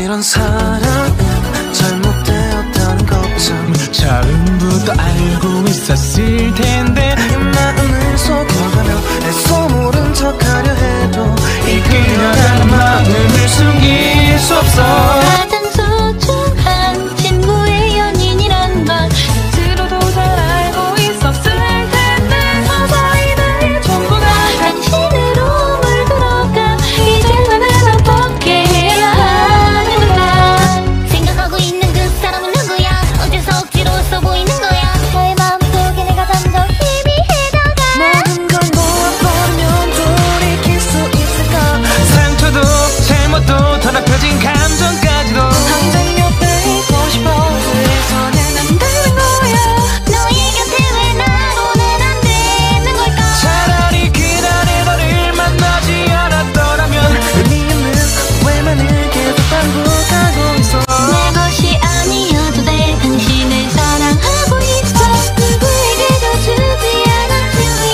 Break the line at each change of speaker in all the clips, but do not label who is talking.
이런 사랑 잘못되었다는 걱정
처음부터 알고 있었을 텐데
이 마음을 속여가며 애써 모른 척하려 해도
이 그녀란 마음을 숨길 수 없어.
가장 소중한 친구의 연인이란 걸 스스로도 잘 알고 있었을 텐데 서서히 나의 전부가 당신으로 물들어가 이제 나는 어떻게 해야 하는 걸까. 생각하고 있는 그 사람은 누구야. 어째서 억지로 써 보이는 거야. 너의 마음속에 내가 점점 희미해져가.
모든 걸 놓아버리면 돌이킬 수 있을까.
상처도 잘못도 더럽혀진 감정까지도
당장 옆에 있고 싶어. 그래서 난 안다는 거야. 너의 곁에 왜 나로는 안 되는 걸까.
차라리 그날의 너를 만나지 않았더라면
의미 없는 후회만을 계속 반복하고 있어.
내 것이 아니어도 돼. 당신을 사랑하고 있어. 누구에게도 주지 않았으니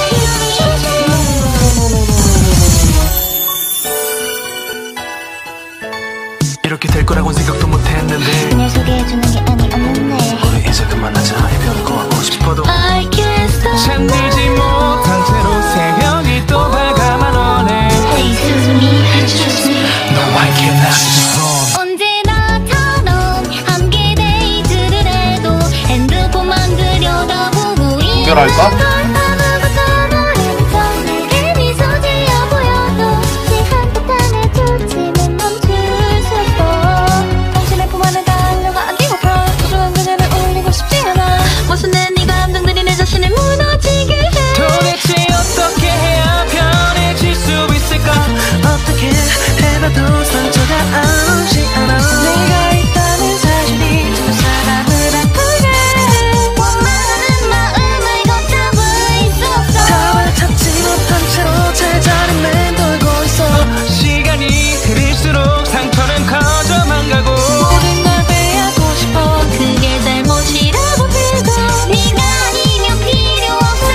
이렇게 될 거라고는 생각도 못했는데
그냥 소개해주는 게 아니 없는데
우리 이제 그만하자. 이별을 꼬아보고 싶어도
알겠어.
잠들지 못한 채로 새벽이 또 밝아만 오네.
Excuse me, excuse me.
No, I cannot move on.
언제나처럼 함께 데이트를 해도 핸드폰만 들여다보고 있는 걸 아무것도 모르면서 내게 미소 지어 보여도 시한 폭탄에 초침은 멈출 수 없어. 당신의 품 안에 달려가 안기고파. 소중한 그녀를 울리고 싶지 않아. 무슨 네 감정들이 내 자신을 무너지게 해.
도대체 어떻게 해야 편해질 수 있을까.
어떻게 해봐도 상처가 아무지 않아.
내가 있다는 사실이 두 사람을 아프게 해. 원망하는 마음을 걷잡을 수 없어.
답을 찾지 못한 채로 제자리 맴돌고 있어.
시간이 흐를수록 상처는 커져만 가고
모든 걸 빼앗고 싶어. 그게 잘못이라고 해도 네가 아니면 필요 없어.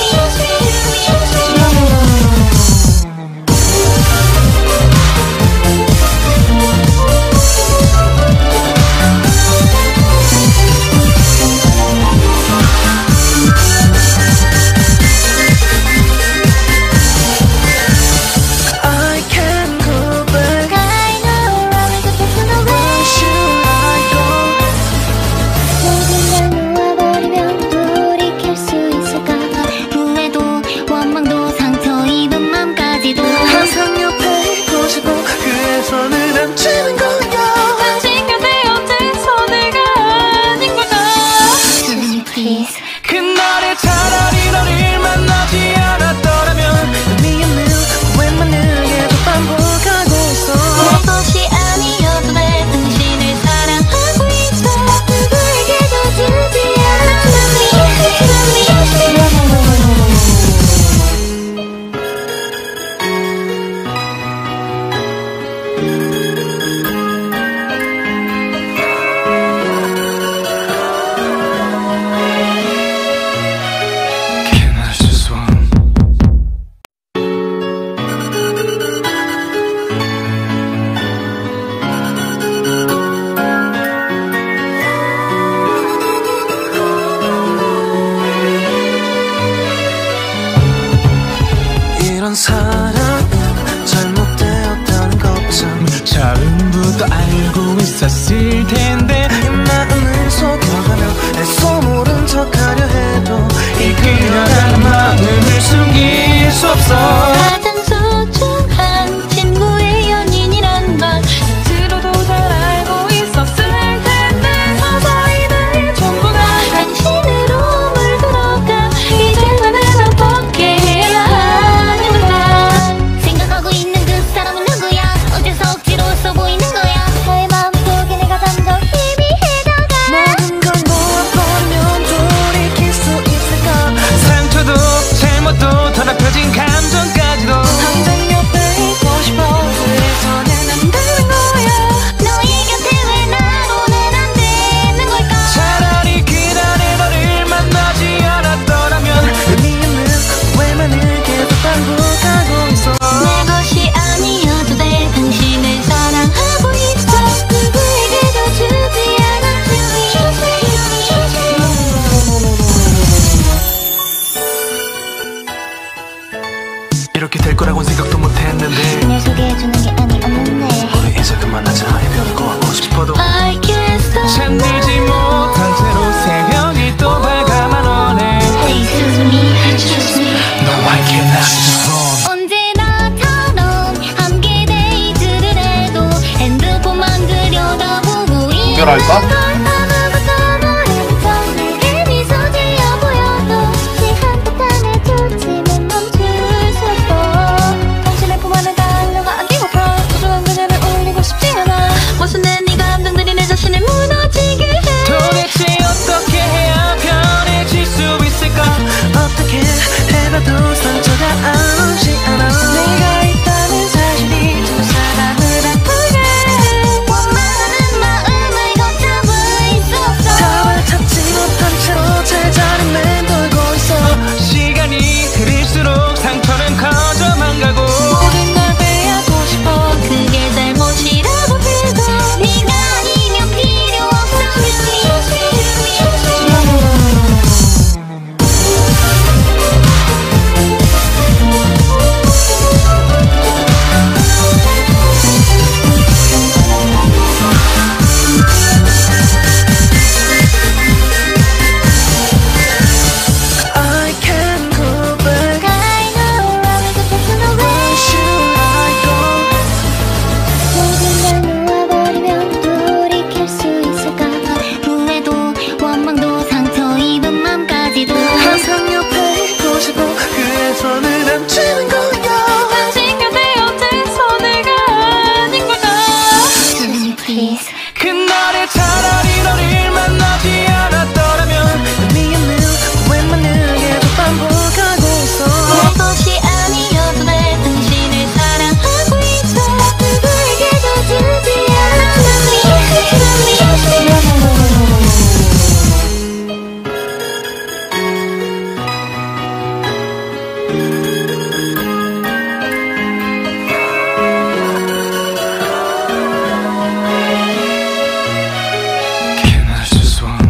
I can't go back.
I know I'm in the person away.
Where should I go?
모든 걸 놓아버리면 돌이킬 수 있을까. 후회도 원망도 상처 입은 맘까지도
항상 옆에 있고 싶어. 그래서 늘 안치는 거야.
당신 곁에 어째서 내가 아닌 걸까. Excuse me please.
그날에 차라리 너를 만나지 않았더라면
의미 없는 후회만을 계속 반복하고 있어.
내 것이 아니어도 돼. 당신을 사랑하고 있어. 누구에게도 주지 않았으니
Can I just one?
이런 사랑 잘못되었다는 걱정
처음부터 알고 있었을 텐데
이 마음을 속여가며 애써 모른 척하려 해도
이 그녀란 마음을 숨길 수 없어.
가장 소중한 친구의 연인이란 걸 스스로도 잘 알고 있었을 텐데 서서히 나의 전부가 당신으로 물들어가 이제 나는 어떻게 해야 하는 걸까. 생각하고 있는 그 사람은 누구야. 어째서 억지로 써 보이는 거야. 너의 마음속에 내가 점점
이별할까?
도대체 어떻게 해야 편해질 수 있을까?
어떻게 해봐도 상처가 아무지 않아. 내가 있다는 사실이 두 사람을 아프게
원망하는 마음을 걷잡을 수 없어.
답을 찾지 못한 채로 제자리 맴돌고 있어.
시간이 흐를수록 상처는 커져만 가고
모든 걸 빼앗고 싶어. 그게 잘못이라고 해도 네가 아니면 필요 없어.
I can't go back.
I know love is a personal way.
Where should I go?
모든 걸 놓아버리면 돌이킬 수 있을까? 후회도 원망도 상처 입은 맘까지도
항상 옆에 있고 싶어. 그래서 늘 남치는 거야.
당신 곁에 어째서 내가 아닌 걸까? Please
그날에 차라리 너를 만나지 않았더라면
미안해 웬만하게도 반복하고 있어.
내 것이 아니어도 돼. 당신을 사랑하고 있어. 누구에게도 주지 않아.
Can I just one?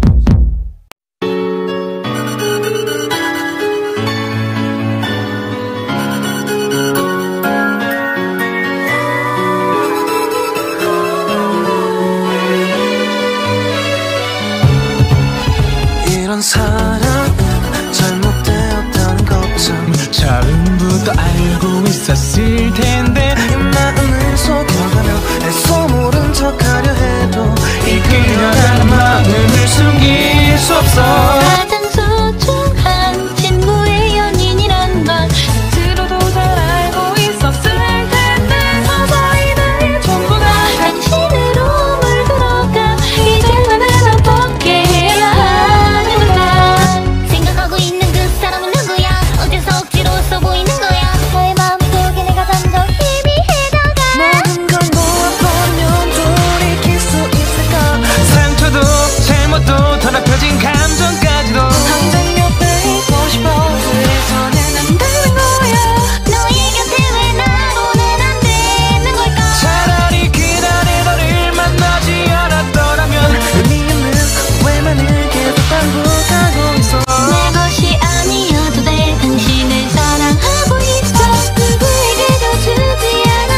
이런 사랑은 잘못되었다는 걱정.
처음부터 알고 있었을 텐데
이 마음을 속여가며 애써 모른 척하려 해도
이끌려가는 마음을 숨길 수 없어.
가장 소중한 친구의 연인이란 걸 스스로도 잘 알고 있었을 텐데 서서히 나의 전부가 당신으로 물들어가. 이제 나는 어떻게 해야 하는 걸까? 생각하고 있는 그 사람은 누구야? 어째서 억지로 써 보이는 거야? 너의 마음속에 내가 점점 희미해져가.
모든 걸 놓아버리면 돌이킬 수 있을까?
상처도 잘못도 더럽혀진 감정까지도
당장 옆에 있고 싶어. 그래서 내
안다는 거야. 너의 곁에 왜 나로는 안 되는 걸까?
차라리 그날에 너를 만나지 않았더라면
미안해 웬만하게도 반복하고 있어.
내 것이 아니어도 돼. 당신을 사랑하고 있어. 누구에게도 주지 않아.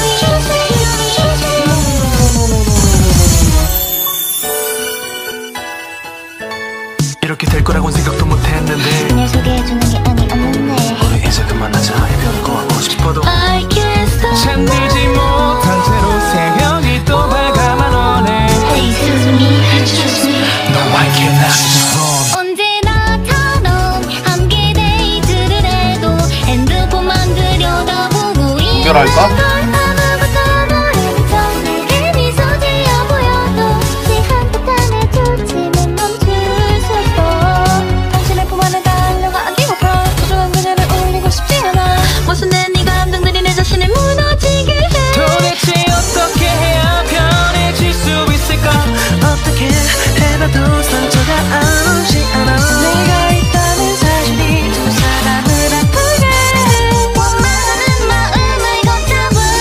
이렇게 될 거라고는 생각도 못했는데
날 소개해주는 게 아니었는데
우리 이제 그만하자. 이별을 고하고 싶어도
I can't stop.
잠들지 못한 채로 새벽이 또 밝아만 오네.
Excuse me, excuse me.
No I cannot just run.
언제나처럼 함께 데이트를 해도 핸드폰만 들여다보고 있는
이별할까?
걸 아무것도 모르면서 내게 미소 지어 보여도 시간 탓하네 좋지만 멈출 수 없어. 당신의 품 안에 달려가 안기고파. 소중한 그녀를 울리고 싶지 않아. 무슨 내 감정들이 내 자신을 무너지게 해.
도대체 어떻게 해야 편해질 수 있을까?
어떻게 해봐도 상처가 아무지 않아. 내가 있다는 사실이 두 사람을 아프게
원망하는 마음을 걷잡을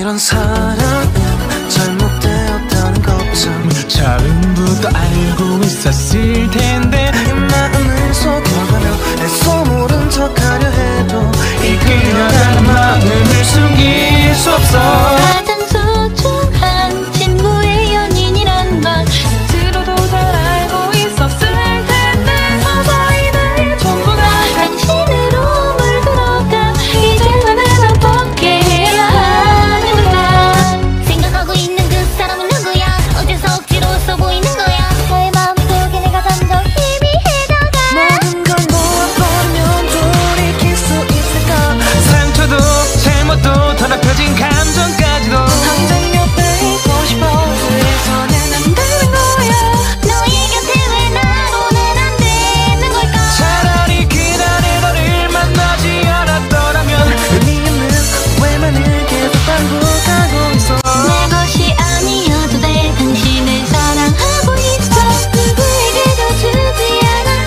이런 사랑은 잘못되었다는 걱정
처음부터 알고 있었을 텐데
내 마음을 속여가며 애써 모른 척하려 해도
이끌려가는 마음을 숨길 수 없어.
가장 소중한 친구의 연인이란 걸 스스로도 잘 알고 있었을 텐데 서서히 내 전부가 당신으로 물들어가 이제 나는 어떻게 해야 하는 걸까. 생각하고 있는 그 사람은 누구야. 어째서 억지로 써 보이는 거야. 너의 마음속에 내가 점점 희미해져가.
모든 걸 놓아버리면 돌이킬 수 있을까.
상처도 잘못도 더럽혀진 감정까지도
당장 옆에 있고 싶어. 그래서는 안 되는 거야. 너의 곁에 왜 나로는 안 되는 걸까.
차라리 그날의 너를 만나지 않았더라면
의미없는 외면을 계속 반복하고 있어.
내 것이 아니어도 돼. 당신을 사랑하고 있어. 누구에게도 주지 않아.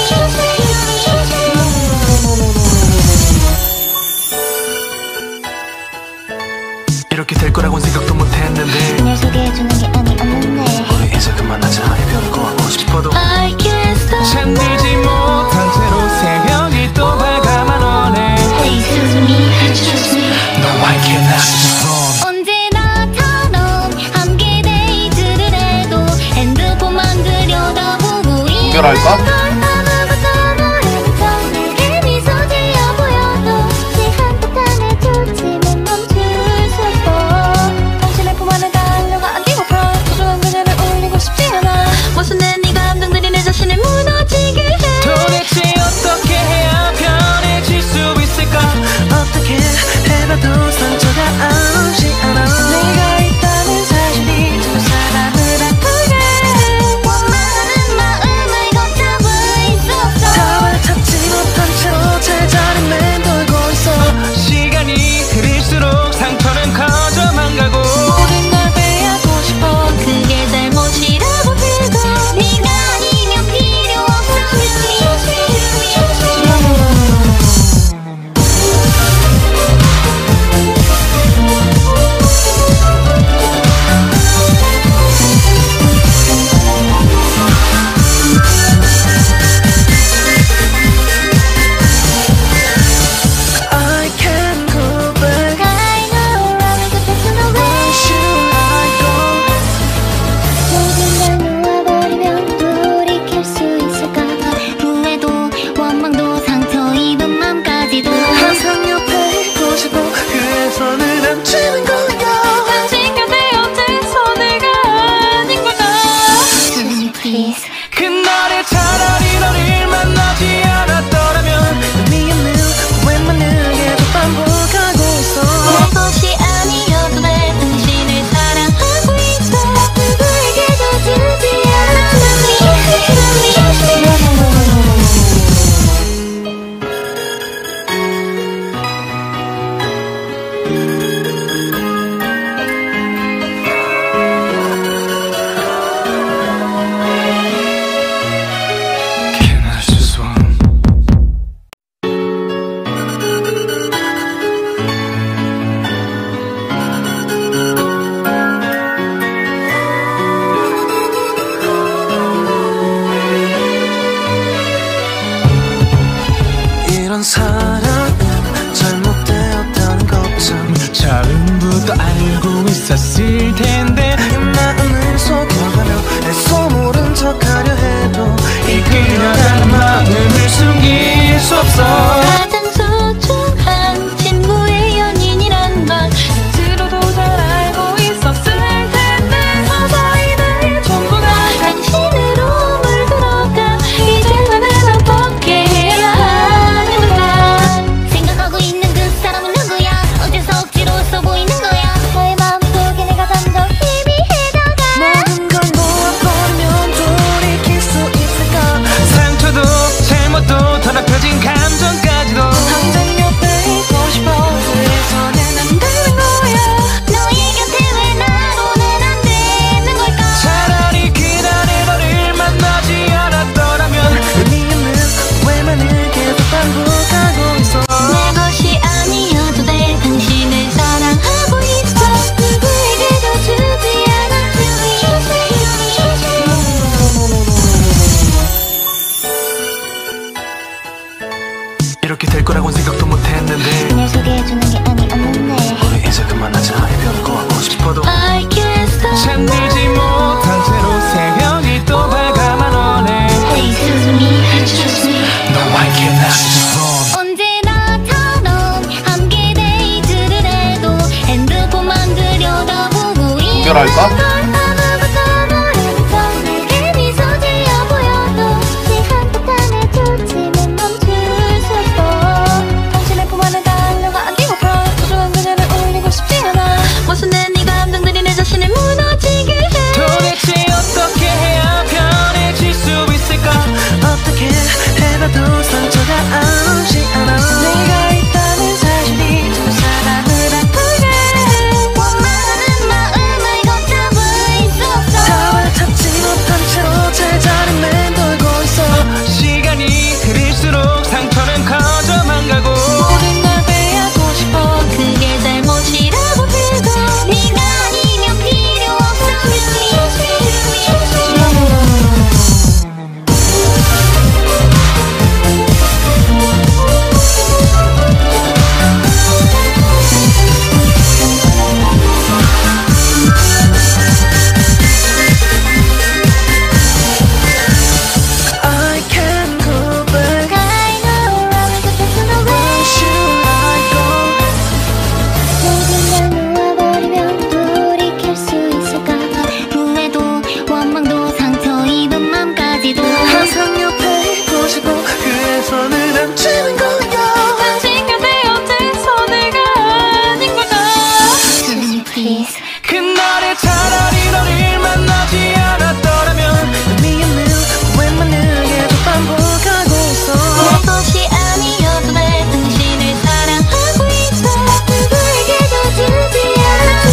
이렇게 될 거라고는 생각도 못했는데
날 소개해주는 게 아니었는데
우리 이제 그만하자. 이별을 꼬아보고 싶어도
I can't stop.
잠들지 못한 채로 새벽이 또 밝아만 오네.
Excuse me, trust me.
No, I cannot move on.
언제나처럼 함께 데이트를 해도 핸드폰만 들여다보고 있는 걸 아무것도 모른 내게 미소 지어 보여도 시간 끝안에 초침은 멈출 수 없어. 당신의 품 안에 달려가 안기고파. 소중한 그녀를 울리고 싶지 않아. 무슨 내 감정들이 내 자신을 무너지게 해.
도대체 어떻게 해야 편해질 수 있을까.
어떻게 해봐도 상처가 아프지 않아.
내가 있다는 사실이 두 사람을 아프게 해. 원하는 마음을 걷잡을 수 없어.
답을 찾지 못한 채로 제자리 맴돌고 있어.
시간이 흐를수록 상처는 커져만 가고
모든 걸 빼앗고 싶어. 그게 잘못이라고 해도 네가 아니면 필요 없어.
I can't go back.
I know I'm the person away.
Should I go?
모든 걸 놓아버리면 돌이킬 수 있을까. 후회도 원망도 상처 입은 맘까지도
항상 옆에 있고 싶어. 그래서 늘 남치는 거야.
당신 곁에 어째서 내가 아닌 걸까. Please.
그날에 차라리 너를 만나지 않았더라면
의미없는 외면을 계속 반복하고 있어.
내 것이 아니어도 돼. 당신을 사랑하고 있어. 누구에게도 주지 않아.
Can I just one?
이런 사랑은 잘못되었다는 걱정
처음부터 알고 있었을 텐데
내 마음을 속여가며 애써 모른 척하려 해도
이끌려가는 마음을 숨길 수 없어.
가장 소중한 친구의 연인이란 걸 스스로도 잘 알고 있었을 텐데 서서히 내 전부가 당신으로 물들어가. 이제 나는 어떻게 해야 하는 걸까. 생각하고 있는 그 사람은 누구야. 어째서 억지로 써 보이는 거야. 너의 마음속에 내가 점점 희미해져가.
모든 걸 놓아버리면 돌이킬 수 있을까.
상처도 잘못도 더럽혀진 감정
이별할까?
어떻게 해봐도 상처가 아무지 않아. 내가 있다는 사실이 두 사람을 아프게 원하는 마음을 걷잡을 수 없어. 답을 찾지 못한 채로 제자리 맴돌고 있어.
시간이 흐를수록 상처는 커져만 가고
모든 걸 빼앗고 싶어. 그게 잘못이라고 해도 네가 아니면 필요 없어.
I can't go back.
I know I'm confessing the way.
Where should I go?
모든 걸 놓아버리면 돌이킬 수 있을까? 후회도 원망도 상처 입은 맘까지도
항상 옆에 있고 싶고 그래서 늘 남치는 거야.
당신 곁에 어째서 내가 아닌 걸까? Please
그날에 차라리 너를 만나지 않았더라면
미안해 웬만을 계속 반복하고 있어.
내 것이 아니어도 돼. 당신을 사랑하고 있어. 누구에게도 주지 않아.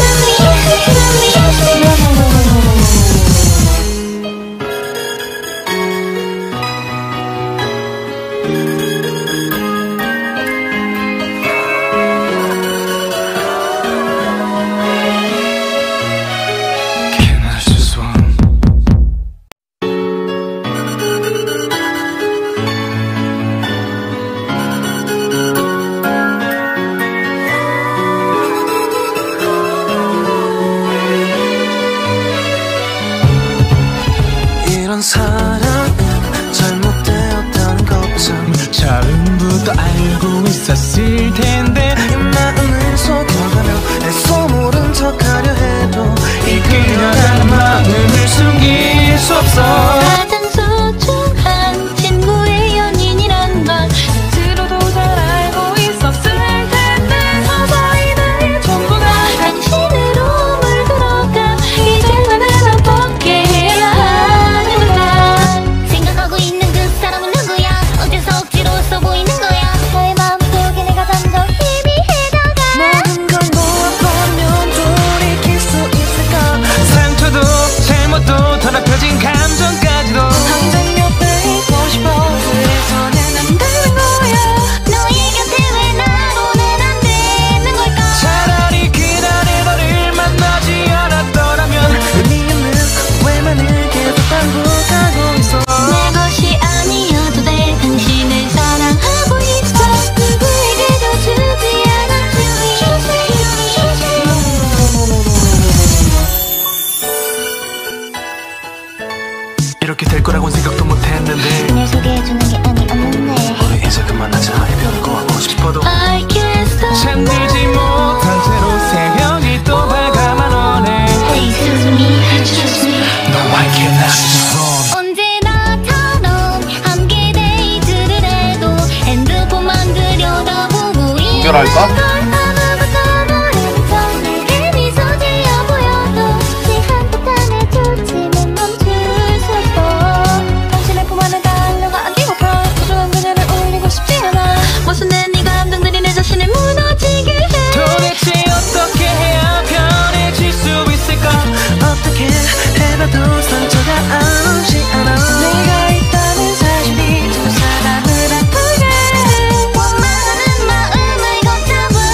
Can I just one?
이런 사랑 잘못되었다는 것은
처음부터 알고 있었을 텐데
이 마음을 속여가며 애써 모른 척하려 해도
이끌려가는 마음을 숨길 수 없어.
가장 소중한 친구의 연인이란 걸 스스로도 잘 알고 있었을 텐데 서서히 나의 전부가 당신으로 물들어가. 이제 나는 어떻게 해야 하는 걸까? 생각하고 있는 그 사람은 누구야? 어째서 억지로 써 보이는 거야? 너의 마음속에 내가 점점 희미해져가.
모든 걸 놓아버리면 돌이킬 수 있을까?
상처도 잘못도 더럽혀진 감정까지도
당장 옆에 있고 싶어 그래서 내 남다른 거야.
너의 곁에 왜 나로는 안 되는 걸까?
차라리 그날에 너를 만나지 않았더라면
미안해 웬만을 계속 반복하고 있어.
내 것이 아니어도 돼. 당신을 사랑하고 있어. 누구에게도 주지 않아.
이렇게 될 거라고는 생각도 못했는데
날 소개해주는 게 아니었는데
우리 이제 그만하자. 이별을 꼬하고 싶어도
I can't stop.
잠들지 못한 채로 새벽이 또 밝아만 오네.
Excuse me, excuse me.
No, I cannot just run.
언제나처럼 함께 데이트를 해도 핸드폰만 들여다보고 있는
이별할까?
걸 아무것도 모르는 척 내게 미소 지어 보여도 시간 탓하며 좋지만 멈출 수 없어. 당신의 품 안에 달려가 안기고파. 소중한 그녀를 울리고 싶지 않아. 무슨 네 감정들이 내 자신을 무너지게 해.
도대체 어떻게 해야 편해질 수 있을까?
어떻게 해봐도 상처가 아무지 않아. 내가 있다는 사실이 두 사람을 아프게
원하는 마음을 걷잡을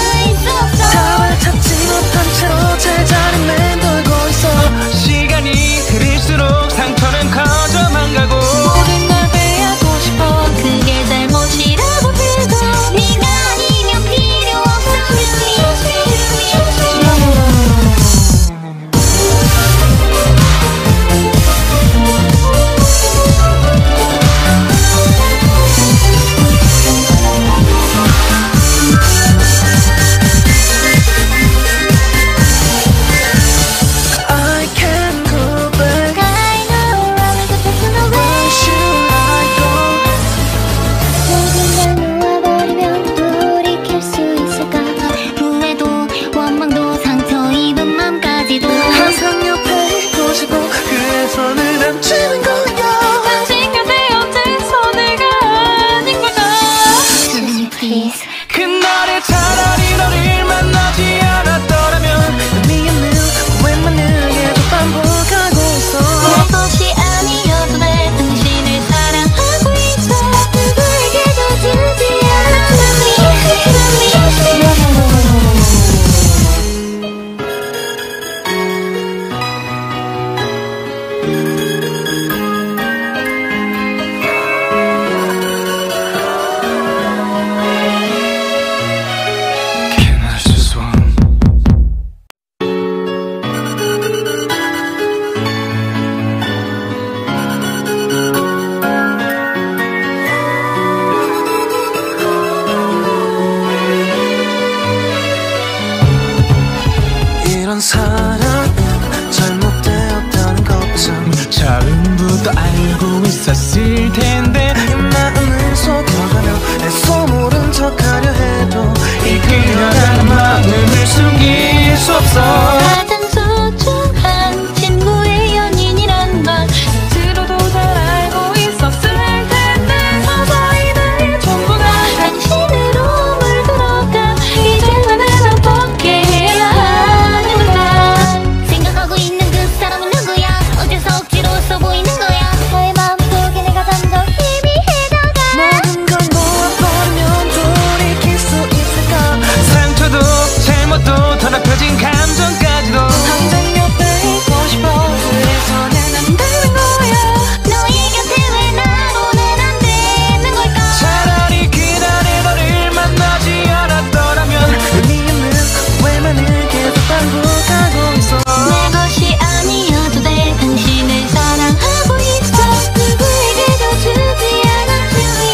이런 사랑 잘못되었다는 걱정 처음부터 알고 있었을 텐데 이 마음을 속여가며 애써 모른 척하려 해도 이 그녀라는 마음을 숨길 수 없어.
가장 소중한 친구의 연인이란 말 스스로도 잘 알고 있었을 텐데 서서히 나의 전부가 당신으로 물들어가 이제 나는 어떻게 해야 하는 걸까.
생각하고 있는 그 사람은 누구야. 어째서 억지로 써 보이는 거야. 너의 마음속에 내가 점점 희미해져가.
모든 걸 놓아버리면 돌이킬 수 있을까. 상처도 잘못도 더럽혀진 감정까지도
당장 옆에 있고 싶어. 그래서 난 안다는 거야.
너의 곁에 왜 나로는 안 되는 걸까.
차라리 그날의 너를 만나지 않았더라면 의미 있는 후회만을 계속 반복하고 있어.
내 것이 아니어도 돼. 당신을 사랑하고 있어. 누구에게도 주지 않았으니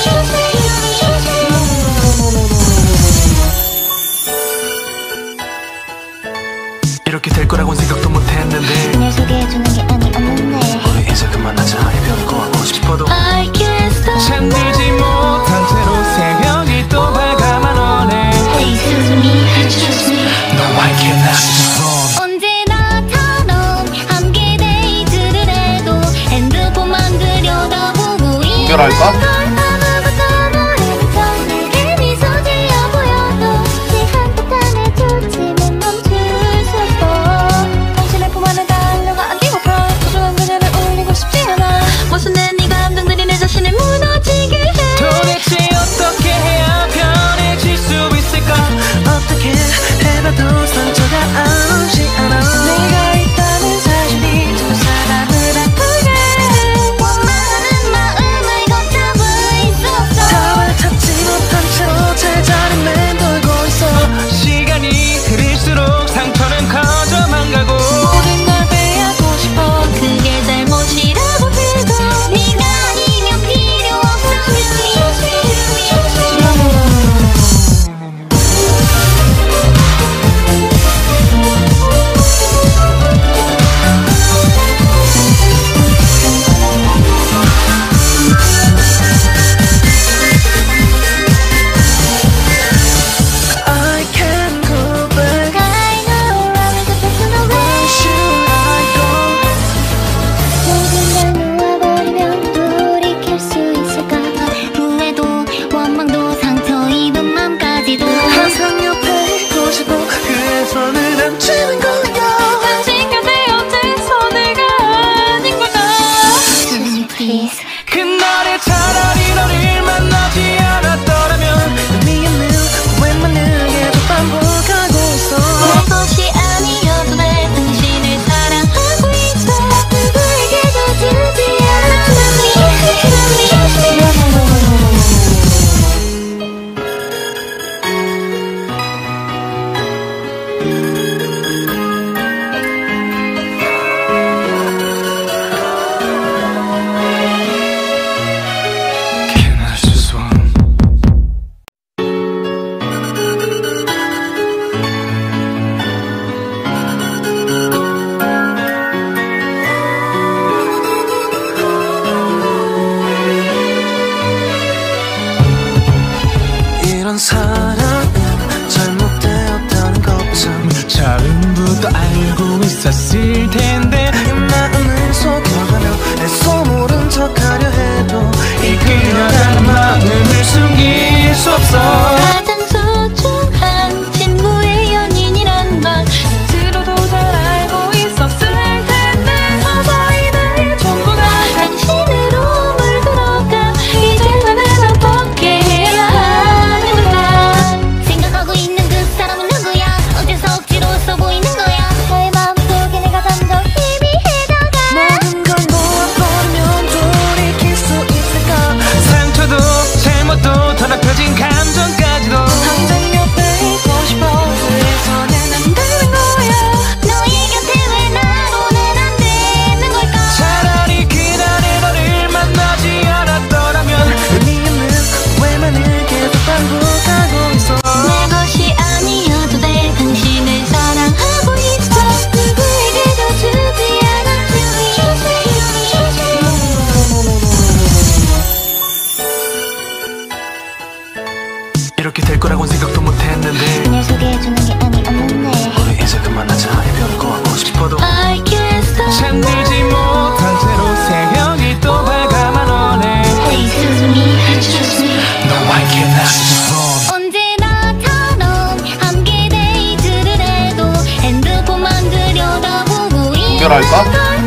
이렇게 될 거라고는 생각도 못했는데
그냥 소개해주는 게 아니었는데.
우리 이제 그만하자. 이별고 하고 싶어도
I can't stop.
잠들지 못한 채로 새벽이 또 밝아만 오네.
Excuse me, excuse me.
No, I cannot move on.
언제나처럼 함께 데이트를 해도 핸드폰만 들여다보고 있는 걸
연결할까?
아무것도 모르는 척 내게 미소 지어 보여도 시한 듯한에 초침은 멈출 수 없어.
당신의 품 안에 달려가 안기고파. 소중한 그녀를 울리고 싶지 않아. 무슨 네 감정들이 내 자신을 무너지게 해.
도대체 어떻게 해야 편해질 수 있을까. 어떻게 해봐도 상처가 아프지 않아.
내가 있다는 사실이 두 사람을 아프게 해.
원하는 마음을 걷잡을 수 없어.
답을 찾지 못한 채로 제자리 맴돌고 있어. 시간이 흐를수록 상처는 커져만 가고
모든 걸 빼앗고 싶어. 그게 잘못이라고 해도
네가 아니면 필요 없어.
I can't go back.
I know I'm in the personal way.
Where should I go?
모든 걸 놓아버리면 돌이킬 수 있을까. 후회도 원망도 상처 입은 맘까지도
항상 옆에 있고 싶어. 그래서 늘 남치는 거야.
당신 곁에 어째서 내가 아닌 걸까.
Please.
그날에 차라리 너를 만나지 않았더라면 의미 있는 후회만을 계속 반복하고 있어.
내 것이 아니어도 돼. 당신을 사랑하고 있어.
누구에게도 주지
Can I just one? 이런 사랑 잘못되었다는 걱정 처음부터 알고 있었을 텐데 이 마음을 속여가며 애써 모른 척하려 해도 이 그녀라는 마음을 숨길 수 없어.
가장 소중한 친구의 연인이란 말 스스로도 잘 알고 있었을 텐데 서서히 나의 전부가 당신으로 물들어가 이제 나는 어떻게 해야 하는 걸까.
생각하고 있는 그 사람은 누구야. 어째서 억지로 써 보이는 거야. 너의 마음속에 내가 점점 희미해져가.
분별할까?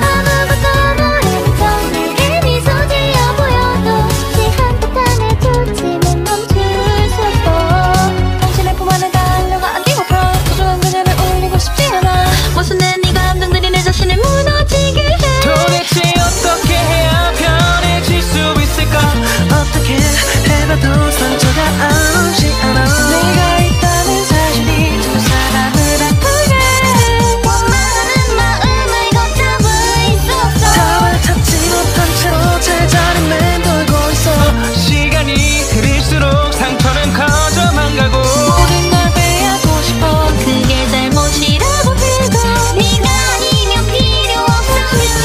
무슨 네 감정들이 내 자신을 무너지게 해.
도대체 어떻게 해야 편해질 수 있을까?
어떻게 해봐도 상처가 아프지 않아. 내가 있다는 사실이 두 사람을 아프게
원하는 마음을 걷잡을 수 없어.
답을 찾지 못한 채로 제자리 맴돌고 있어.
시간이 흐를수록 상처는 커져만 가고
모든 걸 빼앗고 싶어. 그게 잘못이라고 해도 네가 아니면 필요 없어.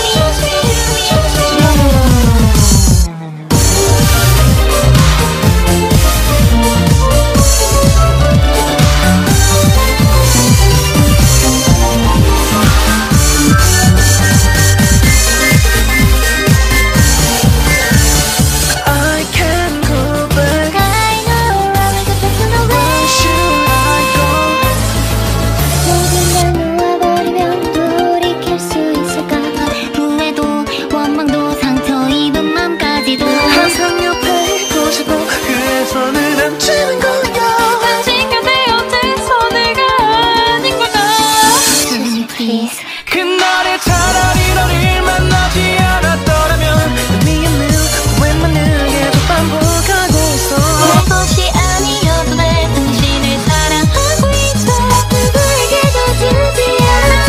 I can't go back.
I know I'm the person away.
Where should I go?
모든 걸 놓아버리면 돌이킬 수 있을까? 후회도 원망도 상처 입은 맘까지도
항상 옆에 있고 싶어. 그래서 늘 남치는 거야.
당신 곁에 어째서 내가 아닌 걸까? Please.
그날에 차라리 너를 만나지 않았더라면
미안해 웬만을 계속 반복하고 있어.
내 것이 아니어도 돼. 당신을 사랑하고 있어. 누구에게도 주지 않아.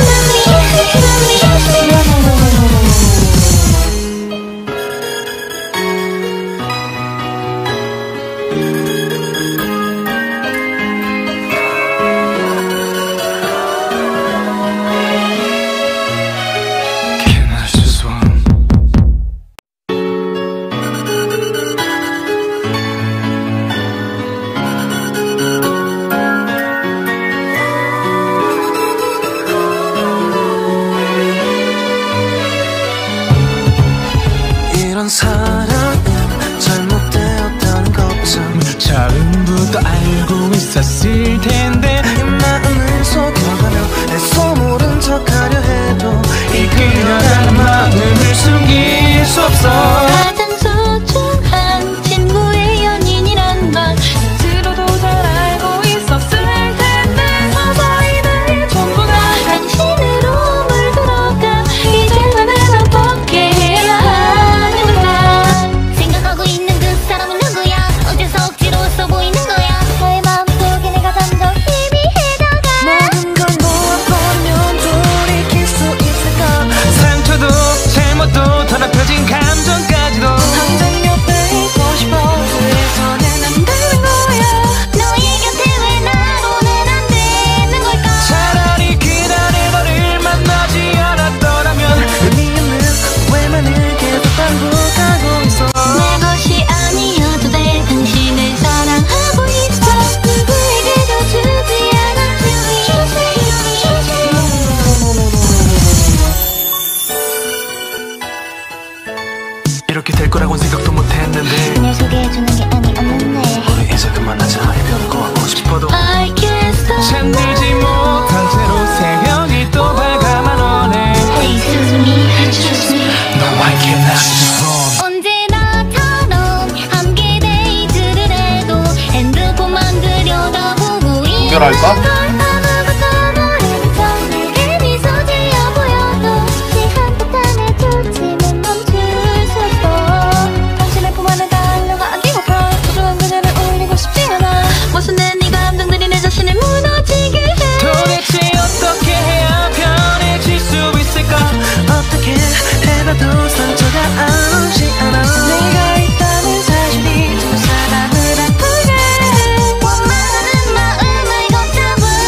Can I just one?
이런 사랑은 잘못되었다는 걱정
처음부터 알고 있었을 텐데
마음을 속여가며 애써 모른 척하려 해도
이끌려가는 마음을 숨길 수 없어.
가장 소중한 친구의 연인이란 건 스스로도 잘 알고 있었을 텐데 서서히 나의 전부가 당신으로 물들어가. 이제 나는 어떻게 해야 하는 걸까? 생각하고 있는 그 사람은 누구야? 어째서 억지로 써 보이는 거야? 너의 마음속에 내가 점점 희미해져가.
모든 걸 놓아버리면 돌이킬 수 있을까.
상처도 잘못도 더럽혀진 감정까지도
당장 옆에 있고 싶어. 그래서 내 남다른 거야.
너의 곁에 왜 나로는 안 되는 걸까?
차라리 그날에 너를 만나지 않았더라면
미안해 웬만을 계속 반복하고 있어.
내 것이 아니어도 돼. 당신을 사랑하고 있어. 누구에게도 주지 않아.
이렇게 될 거라고는 생각도 못했는데
날 소개해주는 게 아니었는데
우리 이제 그만하자. 이별을 고하고 싶어도
I can't stop.
잠들지 못한 채로 새벽이 또 밝아만 오네.
Hey, excuse me, excuse me.
No, I cannot just run.
언제나처럼 함께 데이트를 해도 핸드폰만 들여다보고 있는
분별할까?
걸 아무것도 모르면서 내게 미소 지어 보여도 시간 폭탄에 쫓으면 멈출 수 없어. 당신의 품 안에 달려가 안기고파. 소중한 그녀를 울리고 싶지 않아. 무슨 네 감정들이 내 자신을 무너지게 해.
도대체 어떻게 해야 편해질 수 있을까?
어떻게 해봐도 상처가 아프지 않아. 내가 있다는 사실이 두 사람을 아프게
원하는 마음을 걷잡을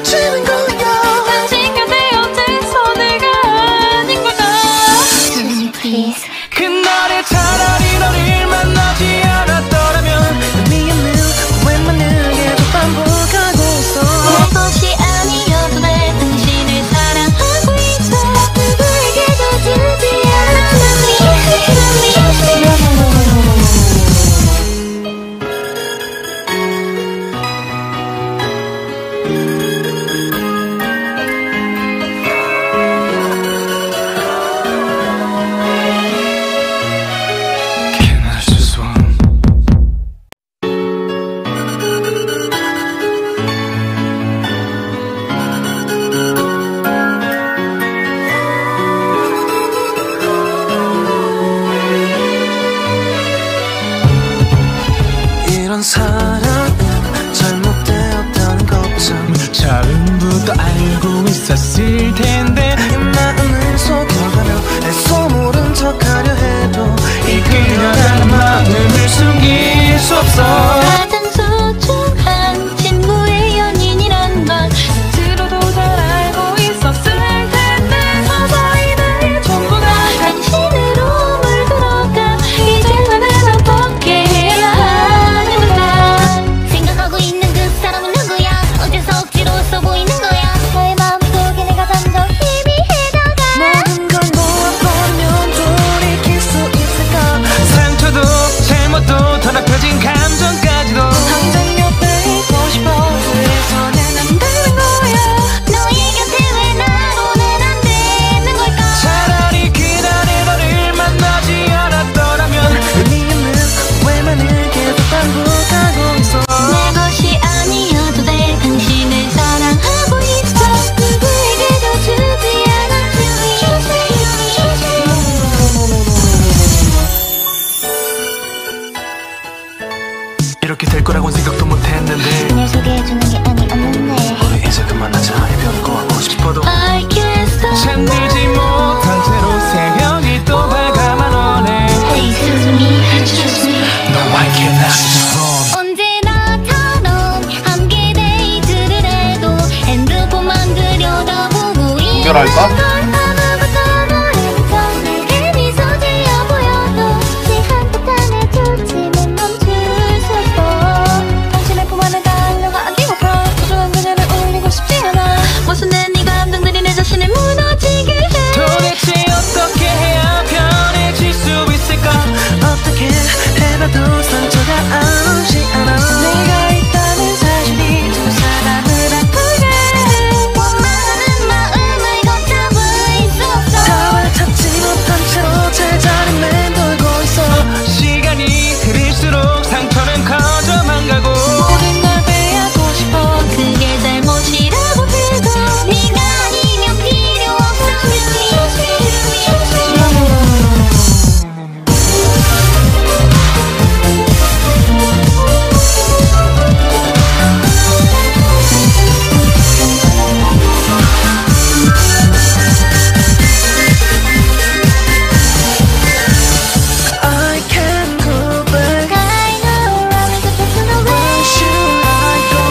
남치는 거야.
당신 곁에 어째서 내가 아닌 걸까.
Please
그날에 차라리 너를 만나지 않았더라면 미안해 웬만을 계속 반복하고 있어.
내 것이 아니어도 돼. 당신을 사랑하고 있어. 누구에게도 주지 않아.
Can I just one? 이런 사랑은 잘못되었다는 걱정 처음부터 알고 있었을 텐데 마음을 속여가며 애써 모른 척하려 해도 이 그녀라는 마음을 숨길 수 없어.
가장 소중한 친구의 연인이란 걸 스스로도 잘 알고 있었을 텐데 서서히 나의 전부가 당신으로 물들어가. 이제 나는 어떻게 해야 하는 걸까.
생각하고 있는 그 사람은 누구야. 어째서 억지로 써 보이는 거야. 나의 마음속에 내가 점점 희미해져가.
모든 걸 모아버리면 돌이킬 수 있을까. 상처도 잘못도 더 나빠진 감정까지도
당장 옆에 있고 싶어. 그래서 난 안 되는 거야.
너의 곁에 왜 나로는 안 되는 걸까.
차라리 그날에 너를 만나지 않았더라면 미안해 웬만을 계속 반복하고 있어.
내 것이 아니어도 돼. 당신을 사랑하고 있어. 누구에게도 주지 않아.
이렇게 될 거라고는 생각도 못했는데
날 소개해주는 게 아니었는데.
우리 이제 그만하자. 이별을 하고 싶어도
I can't stop.
잠들지 못한 채로 새벽이 또 다가만 오네.
Excuse me, excuse me.
No I cannot just run.
언제나처럼 함께 데이트를 해도 핸드폰만 들여다보고 있는 걸 하나부터 너를 내게 미소 지어 보여도 시간 탓하네 좋지만 멈출 수 없어.
당신의 품 안에 달려가 안기고파. 소중한 그녀를 울리고 싶지 않아. 무슨 네 감정들이 내 자신을 무너지게 해.
도대체 어떻게 해야 편해질 수 있을까. 어떻게 해봐도 상처가 아프지 않아.
내가 있다는 사실이 두 사람을 아프게 해.
원하는 마음을 걷잡을 수 없어.
답을 찾지 못한 채로 제자리 맴돌고 있어. 시간이 흐를수록 상처는 커져만 가고
모든 걸 빼앗고 싶어. 그게 잘못이라고 해도
네가 아니면 필요 없어.
I can't go back.
I know I'm in the personal way.
Should I go?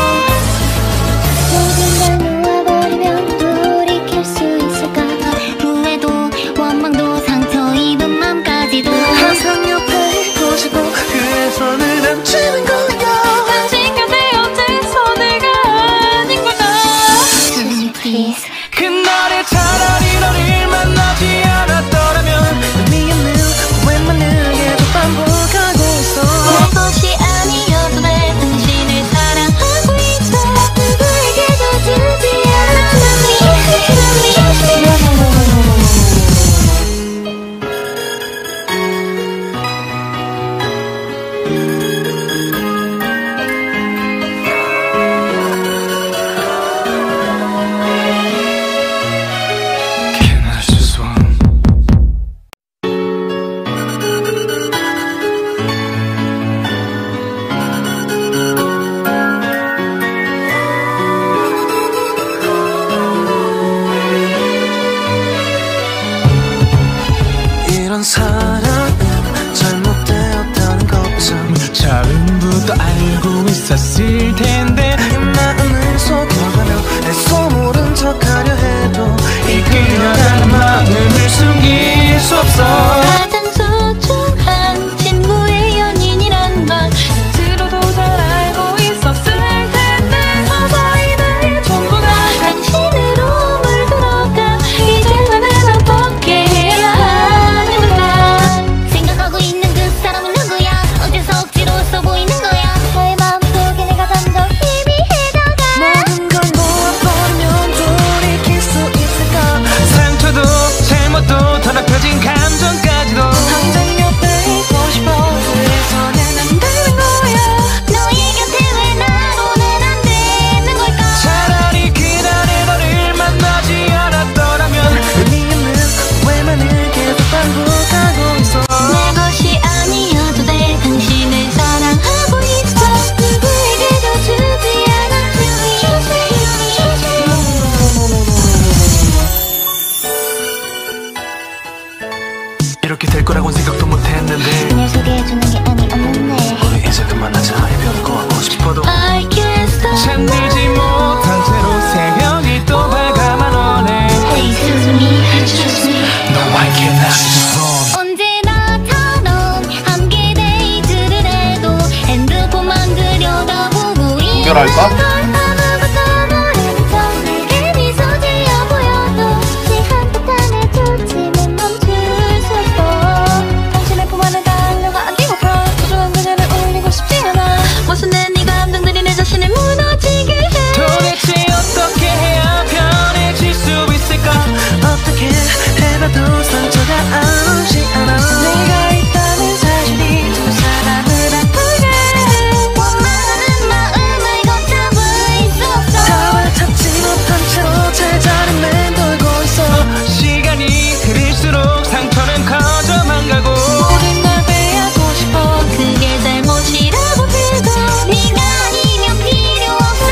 모든 걸 놓아버리면 돌이킬 수 있을까. 후회도 원망도 상처 입은 맘까지도.
항상 옆에 있고 싶어. 그래서 늘 남치는 거야.
당신 곁에 어째서 내가 아닌 걸까.
Please
그날에 차라리 너를 만나지 않았더라면 미안해 웬만을 계속 반복하고 있어.
내 것이 아니어도 돼. 당신을 사랑하고 있어. 누구에게도 주지 않아.
Can I just one? 이런 사랑은 잘못되었다는 걱정 처음부터 알고 있었을 텐데 마음을 속여가며 애써 싶어도
I can't stop
잠들지 못한 채로 새벽이 또 밝아만 오네.
Hey, excuse me, excuse me
No, I cannot move on.
언제나처럼 함께 데이트를 해도 핸드폰만 들여다보고
연결할까?
있는 걸 아무것도 모르는 척 내게 미소 지어 보여도 시간 탓하네 좋지만 멈출 수 없어. 당신의 품 안에 달려가 안기고파 소중한 그녀를 울리고 싶지 않아. 무슨 네 감정들이 내 자신을 무너지게 해.
도대체 어떻게 해야 편해질 수 있을까?
어떻게 해봐도 상처가 안 오지 않아. 내가 있다는 사실이 두 사람을 아프게 해.
원하는 마음을 걷잡을 수 없어.
답을 찾지 못한 채로 제자리 맴돌고 있어.
시간이 흐를수록 상처는 커져만 가고
모든 걸 빼앗고 싶어. 그게 잘못이라고 해도 네가 아니면 필요 없어.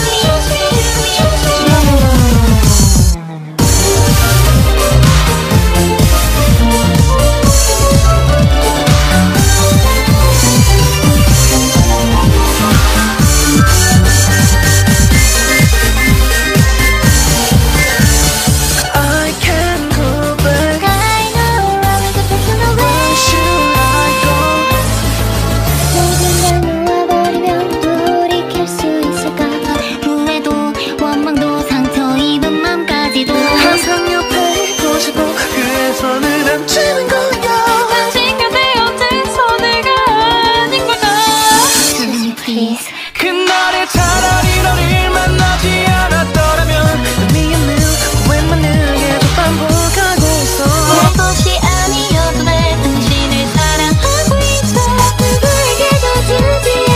I can't go back.
I know love is a personal way.
Where should I go?
모든 걸 놓아버리면 돌이킬 수 있을까? 후회도 원망도 상처 입은 맘까지도
항상 옆에 있고 싶어. 그래서 늘 남치는 거야.
당신 곁에 언제서 내가 아닌 걸까? Excuse me please.
그날에 차라리 너를 만나지 않았더라면
미안해 웬만을 계속 반복하고 있어.
내 것이 아니어도 돼. 당신을 사랑하고 있어. 누구에게도 주지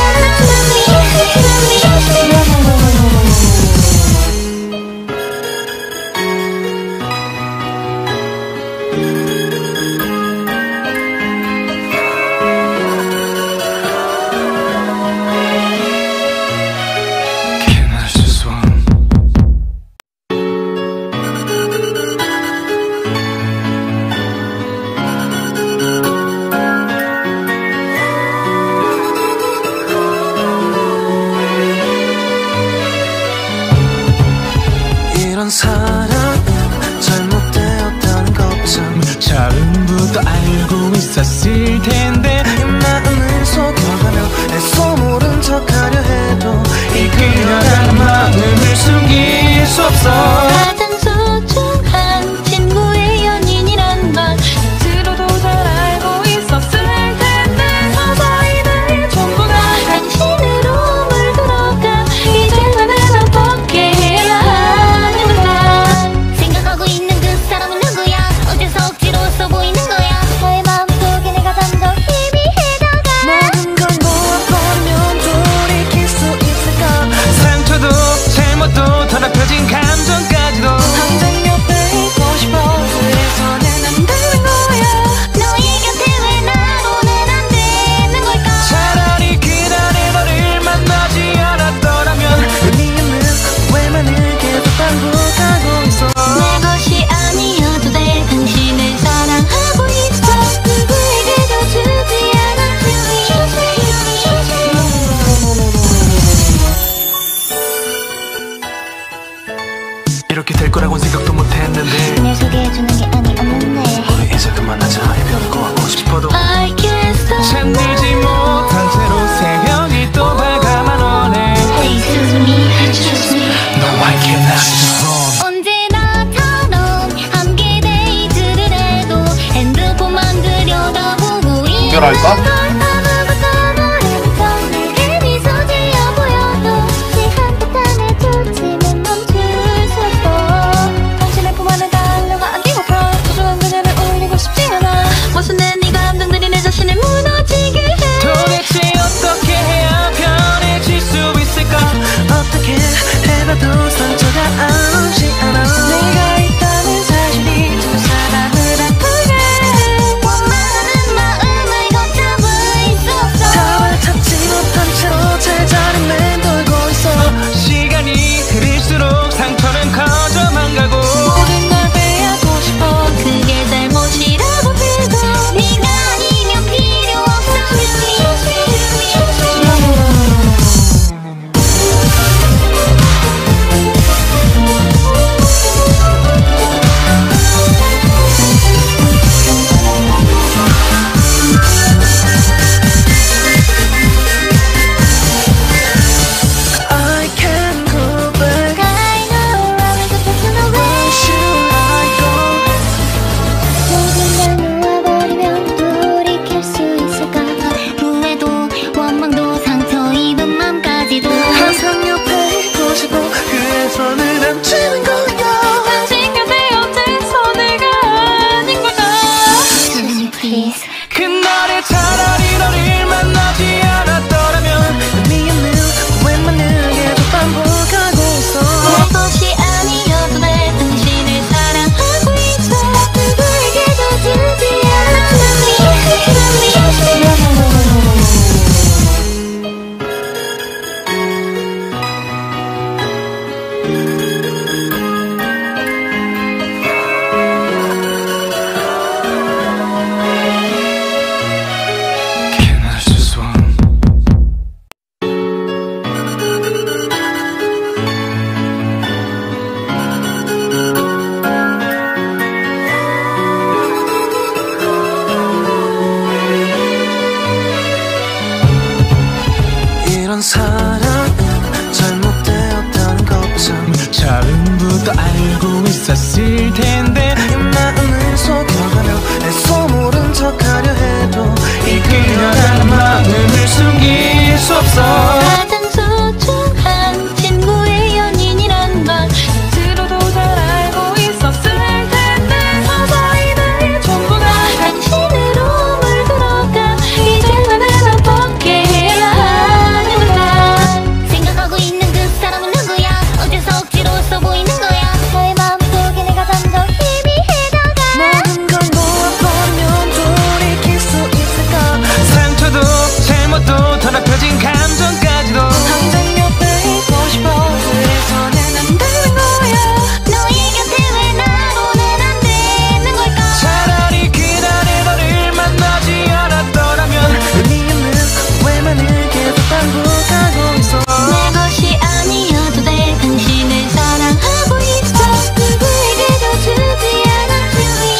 Can I just want
이런 사랑 잘못되었다는 것참
처음부터 알고 있었을 텐데
이 마음을 속여가며 애써 모른 척하려 해도
이끌려가는 마음을 숨길 수 없어.
가장 소중한 친구의 연인이란 걸 스스로도 잘 알고 있었을 텐데 서서히 나의 전부가 당신으로 물들어가. 이제 나는 어떻게 해야 하는 걸까? 생각하고 있는 그 사람은 누구야? 어째서 억지로 써 보이는 거야? 너의 마음속에 내가 점점 희미해져가.
모든 걸 모아버리면 돌이킬 수 있을까.
상처도 잘못도 더럽혀진 감정까지도
당장 옆에 있고 싶어. 그래서 내 남다른 거야.
너의 곁에 왜 나로는 안 되는 걸까?
차라리 그날에 너를 만나지 않았더라면
미안해 웬만을 계속 반복하고 있어.
내 것이 아니어도 돼. 당신을 사랑하고 있어. 누구에게도 주지 않아.
이렇게 될 거라고는 생각도 못했는데
날 소개해주는 게 아니 없는데
우리 이제 그만하자. 이별을 꼬하고 싶어도
I can't stop
잠들지 못한 채로 새벽이 또 밝아만 오네.
Hey, excuse me, excuse me
No, I cannot move on.
언제나처럼 함께 데이트를 해도 핸드폰만 들여다보고 있는 걸
연결할까?
아무것도 모르는 척 내게 미소 지어 보여도 시간 탓하네 좋지만 멈출 수 없어. 당신의 품 안에 달려가 안기고파 소중한 그녀를 울리고 싶지 않아. 무슨 네 감정들이 내 자신을 무너지게 해.
도대체 어떻게 해야 편해질 수 있을까?
어떻게 해봐도 상처가 안 오지 않아. 내가 있다는 사실이 두 사람을 아프게 해.
원하는 마음을 걷잡을
이런 사랑은 잘못되었다는 걱정 처음부터 알고 있었을 텐데 이 마음을 속여가며 애써 모른 척하려 해도 이 그녀라는 마음을 숨길 수 없어.
가장 소중한 친구의 연인이란 걸 스스로도 잘 알고 있었을 텐데 서서히 나의 전부가 당신으로 물들어가 이제 나는 어떻게 해야 하는가.
생각하고 있는 그 사람은 누구야? 어째서 억지로 써 보이는 거야? 너의 마음속에 내가 점점 희미해져가.
모든 걸 놓아버리면 돌이킬 수 있을까? 상처도 잘못도 더럽혀진 감정까지도
당장 옆에 있고 싶어. 그래서 내 남다른 거야.
너의 곁에 왜 나로는 안 되는 걸까?
차라리 그날의 너를 만나지 않았더라면 의미없는 후회만을 계속 반복하고 있어.
내 것이 아니어도 돼. 당신을 사랑하고 있어. 누구에게도 주지 않았으니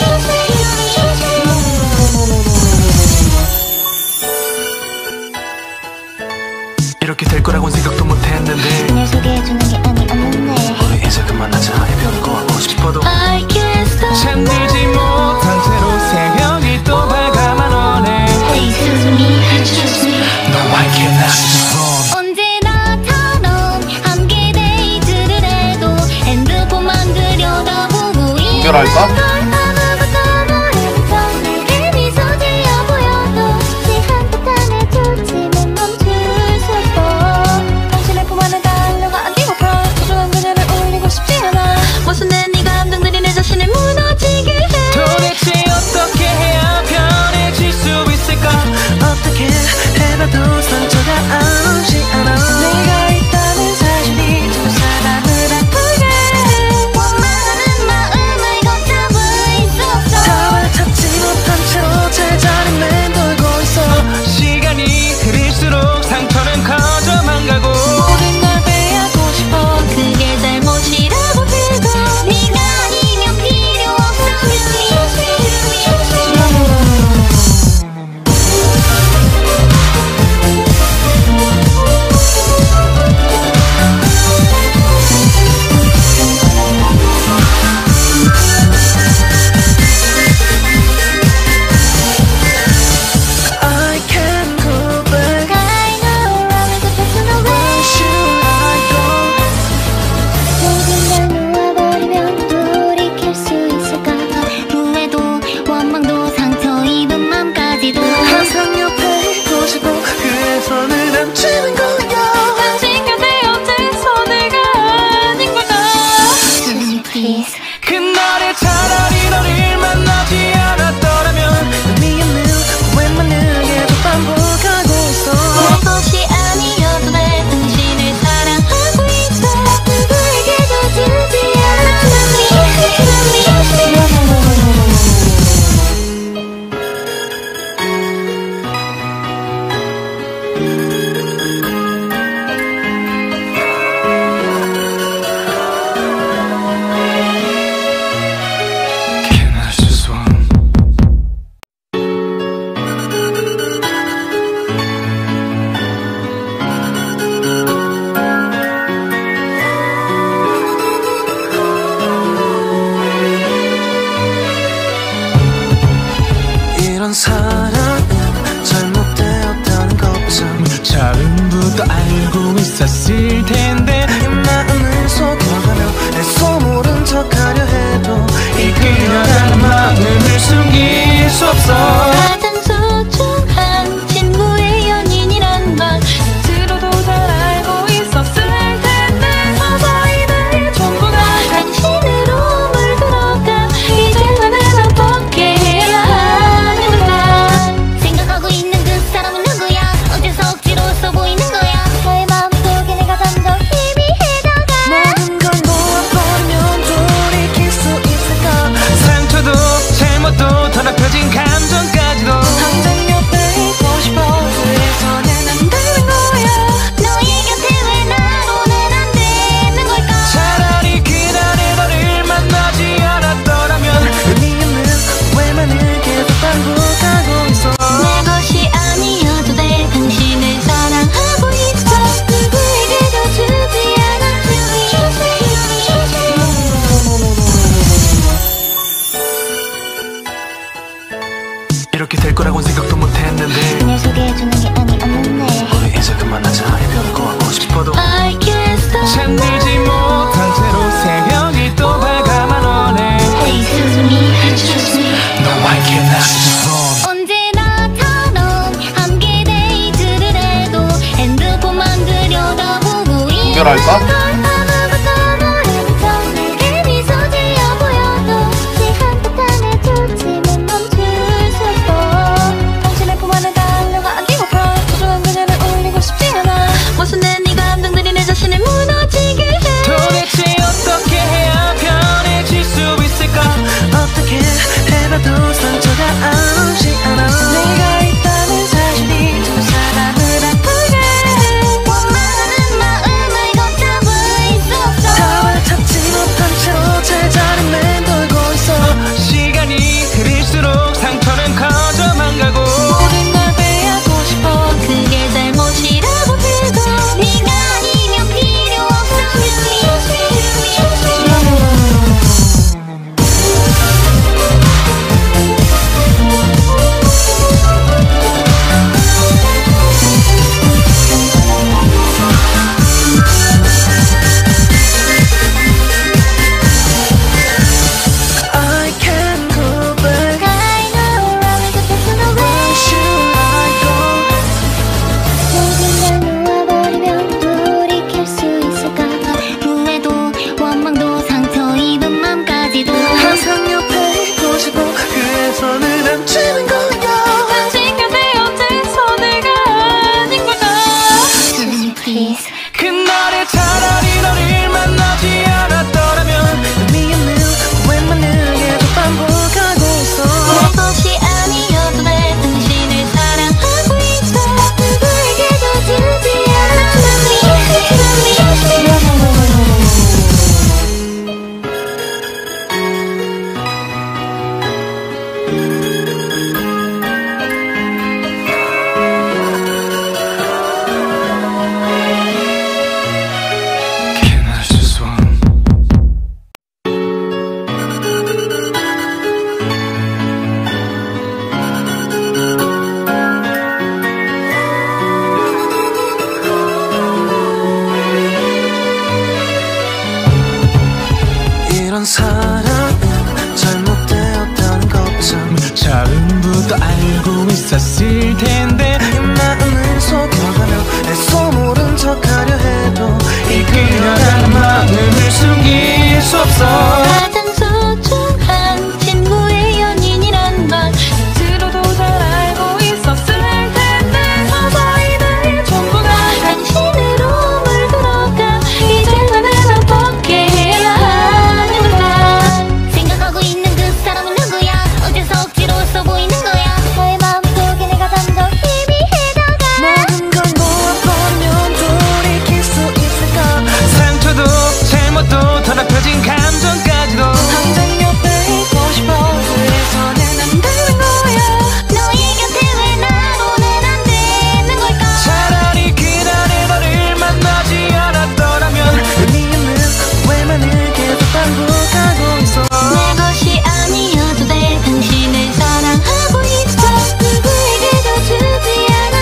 이렇게 될 거라고는 생각도 못했는데
날 소개해주는 게 아니었는데
우리 이제 그만하자. 해변을 꼬아보고 싶어도
I can't stop.
잠들지 못한 채로 새벽이 또 밝아만 오네.
Excuse me, excuse me.
No, I cannot move on.
언제나처럼 함께 데이트를 해도 핸드폰만 들여다보고 있는 걸 아무것도 모르는 척 괜히 서지어 보여도 시한 듯한에 좋지는 멈출 수 없어.
당신의 품 안에 달려가 안기고파. 소중한 그녀를 울리고 싶지 않아. 무슨 내 네 감정들이 내 자신을 무너지게 해.
도대체 어떻게 해야 편해질 수 있을까? 어떻게 해봐도 상처가 아무지 않아.
내가 있다는 사실이 두 사람을 아프게 해.
원하는 마음을 걷잡을 수 없어.
답을 찾지 못한 채로 제자리 맴돌고 있어. 시간이 흐를수록 상처는 커져만 가고
모든 걸 빼앗고 싶어. 그게 잘못이라고 해도
네가 아니면 필요 없어.
I can't go back.
I know I'm the person away.
Where should I go?
모든 걸 놓아버리면 돌이킬 수 있을까? 후회도 원망도 상처 입은 맘까지도
항상 옆에 있고 싶어. 그래서 늘 남치는 거야.
당신 곁에 어째서 내가 아닌 걸까.
Please.
그날에 차라리 너를 만나지 않았더라면 의미 없는 후회만을 계속 반복하고 있어.
내 것이 아니어도 돼. 당신을 사랑하고 있어.
누구에게도 주지 않았으니
Can I just one? 이런 사랑은 잘못되었다는 걱정 처음부터 알고 있었을 텐데 이 마음을 속여가며 애써 모른 척하려 해도 이 그녀라는 마음을 숨길 수 없어.
가장 소중한 친구의 연인이란 걸 스스로도 잘 알고 있었을 텐데 서서히 나의 전부가 당신으로 물들어가 이제 나는 어떻게 해야 하는가.
생각하고 있는 그 사람은 누구야? 어째서 억지로 써 보이는 거야? 너의 마음속에 내가 점점
이별할까?
무슨 네 감정들이 내 자신을 무너지게 해.
도대체 어떻게 해야 편해질 수 있을까?
어떻게 해봐도 상처가 아지 않아. 내가 있다는 사실이 두 사람을 아프게
원하는 마음을 걷잡을 수 없어.
답을 찾지 못한 채로 제자리 맴돌고 있어.
시간이 흐를수록 상처는 커져만 가고
모든 걸 빼앗고 싶어. 그게 잘못이라고 해도 네가 아니면 필요 없어.
I can't go back.
I know I'm the person away.
Where should I go?
모든 걸 놓아버리면 돌이킬 수 있을까? 후회도 원망도 상처 입은 맘까지도
항상 옆에 있고 싶어. 그래서 늘 남치는 거야.
당신 곁에 어째서 내가 아닌 걸까? Please.
그날에 차라리 너를 만나지 않았더라면
미안해 웬만을 계속 반복하고 있어.
내 것이 아니어도 돼. 당신을 사랑하고 있어. 누구에게도 주지 않아.
Can I just one?
이런 사랑은 잘못되었다는 걱정
처음부터 알고 있었을 텐데
마음을 속여가며 애써 모른 척하려 해도
이끌려가는 마음을 숨길 수 없어.
가장 소중한 친구의 연인이란 건 스스로도 잘 알고 있었을 텐데 서서히 나의 전부가 당신으로 물들어가. 이제 나는 어떻게 해야 하는 걸까? 생각하고 있는 그 사람은 누구야? 어째서 억지로 써 보이는 거야? 너의 마음속에 내가 점점 희미해져가.
모든 걸 놓아버리면 돌이킬 수 있을까.
상처도 잘못도 더럽혀진 감정까지도
항상 옆에 있고 싶어. 그래서는 안 되는 거야.
너의 곁에 왜 나로는 안 되는 걸까?
차라리 그날에 너를 만나지 않았더라면
미안해 웬만을 계속 반복하고 있어.
내 것이 아니어도 돼. 당신을 사랑하고 있어. 누구에게도 주지 않아.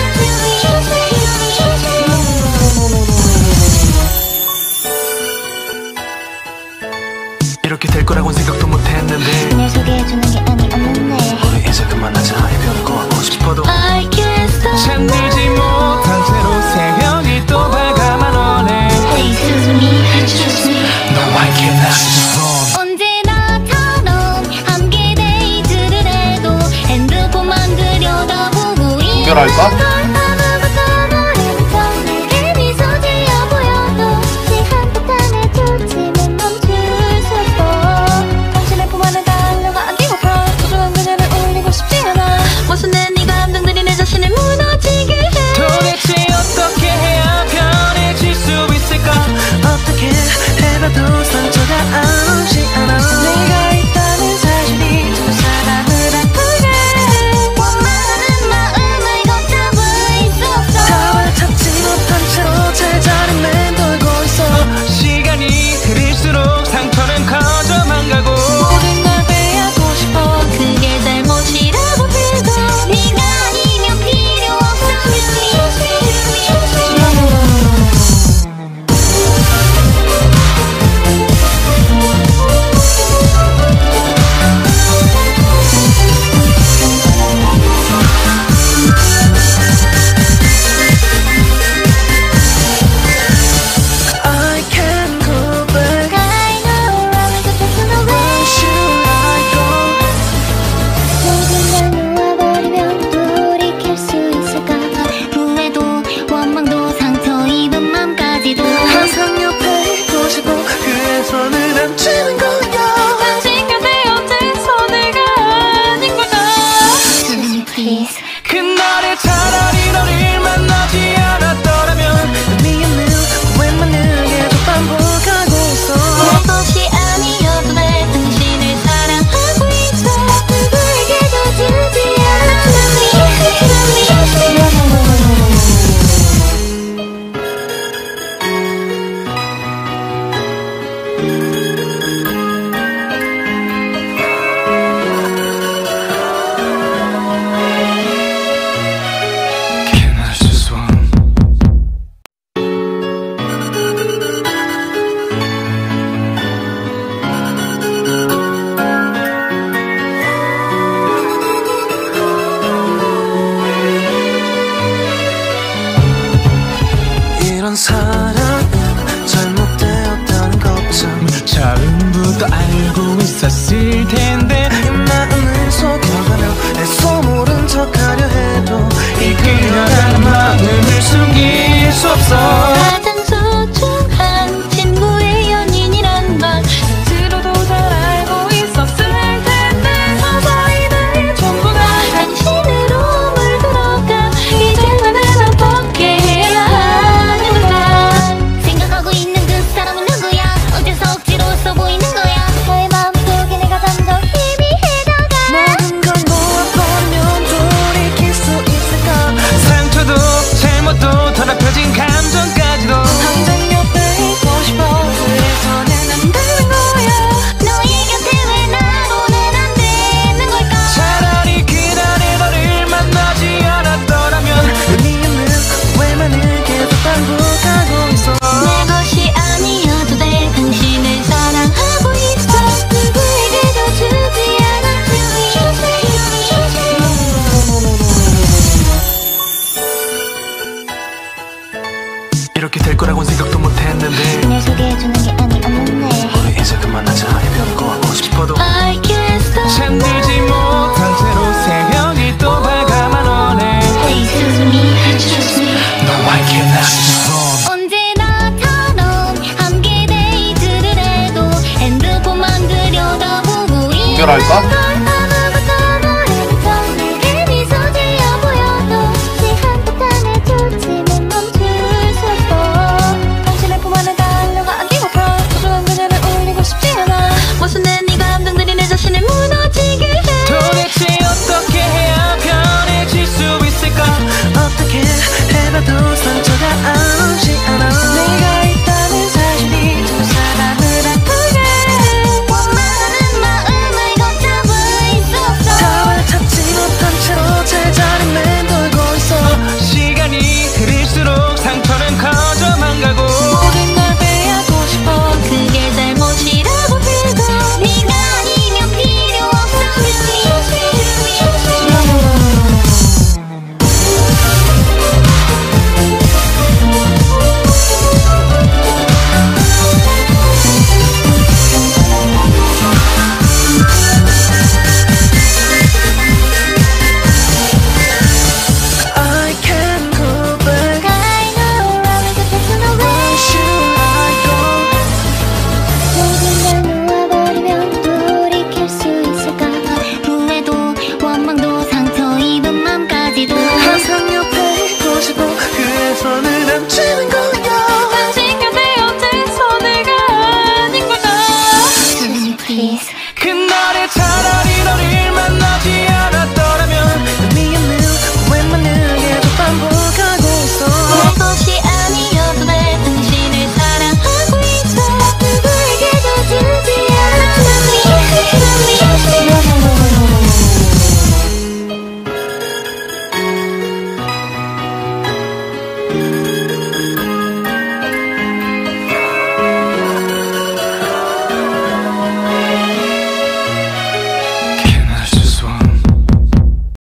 이렇게 될 거라고는 생각도 못했는데
날 소개해주는 게 아니었는데
우리 이제 그만하자. 이별을 꼬아보고 싶어도
I can't stop.
잠들지 못한 채로 새벽이 또 다가만 오네.
Hey, excuse me, excuse me.
No, I cannot just run.
언제나처럼 함께 데이트를 해도 핸드폰만 들여다보고 있는
이별할까?
걸 아무것도 모르면서 괜히 서질려 보여도 시간 탓하네 좋지만 멈출 수 없어. 당신의 품 안에 달려가 안기고파. 소중한 그녀를 울리고 싶지 않아. 무슨 네 감정들이 내 자신을 무너지게 해.
도대체 어떻게 해야 편해질 수 있을까?
어떻게 해봐도 상처가 아지 않아. 내가 있다는 사실이 두 사람을 아프게
원하는 마음을 걷잡을
처음부터 알고 있었을 텐데 마음을 속여가며 애써 모른 척하려 해도 이 그녀라는 마음을 숨길 수 없어.
가장 소중한 친구의 연인이란 걸 스스로도 잘 알고 있었을 텐데 서서히 나의 전부가 당신으로 물들어가 이제 나는 어떻게 해야 하는 걸까.
생각하고 있는 그 사람은 누구야? 어째서 억지로 써 보이는 거야? 너의 마음속에 내가 점점 희미해져가.
모든 걸 모아버리면 돌이킬 수 있을까? 상처도 잘못도 더럽혀진 감정까지도
당장 옆에 있고 싶어. 그래서는 안 되는 거야.
너의 곁에 왜 나로는 안 되는 걸까?
차라리 그날의 너를 만나지 않았더라면 의미없는 후회만을 계속 반복하고 있어.
내 것이 아니어도 돼. 당신을 사랑하고 있어. 누구에게도 주지 않아.
이렇게 될 거라고는 생각도 못했는데
내 소개해주는 게 아니었는데
우리 이제 그만하자. 이별고 하고 싶어도
I can't stop.
잠들지 못한 채로 새벽이 또 밝아만 오네.
Excuse me, excuse me.
No, I cannot respond.
언제나처럼 함께 데이트를 해도 핸드폰만 들여다보고 있는
연결할까?